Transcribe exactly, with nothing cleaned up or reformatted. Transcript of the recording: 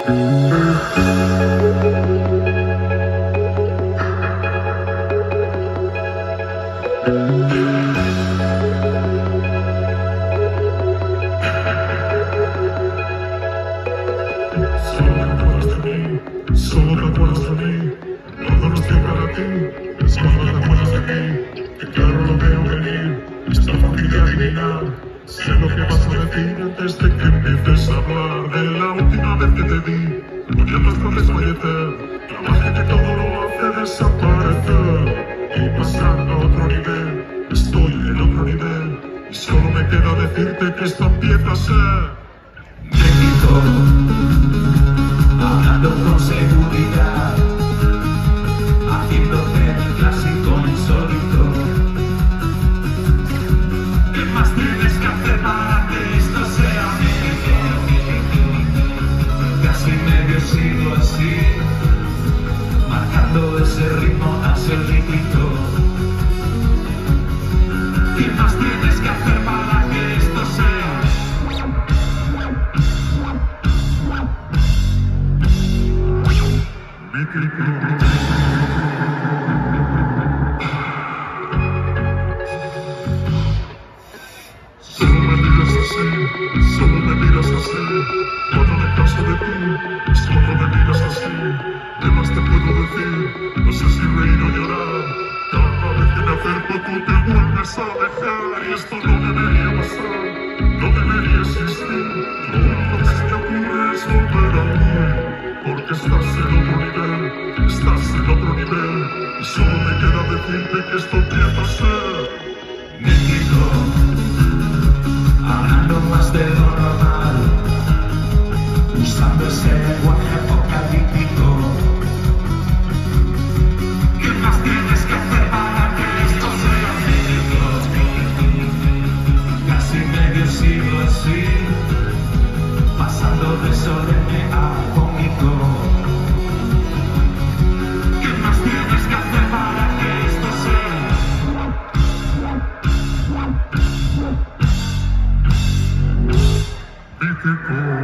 Solo te acuerdas de mí, todo nos llega a ti. Es cuando te acuerdas de mí, que claro lo veo venir. Está fácil de adivinar, sé lo que vas a decir antes de que empieces a hablar. De la última vez que te vi, muriendo hasta desfallecer. La magia que todo lo hace desaparecer y pasar a otro nivel. Estoy en otro nivel y solo me queda decirte que esto empieza a ser México. Hablando con seguridad, haciéndote el clásico insólito. ¿Qué más tienes que hacer para que esto sea México? Casi medio siglo así, marcando ese ritmo hacia el ritmito. ¿Qué más tienes que hacer para que esto sea? Solo me miras así, solo me miras así. Cuando me canso de ti, es cuando me miras así. ¿Qué más te puedo decir? No sé si reír o llorar. Cada vez que me acerco tú te vuelves a alejar. Y esto no debería pasar, no debería existir. Lo único que ocurre es volver a mí. Porque estás en otro nivel, estás en otro nivel. Y solo me queda decirte que esto empieza a ser México, hablando más de lo normal, usando ese lenguaje apocalíptico. ¿Qué más tienes que hacer para que esto sea México? Casi medio siglo así, pasando de solemne a cómico. ¿Qué más tienes que hacer para que esto sea? México.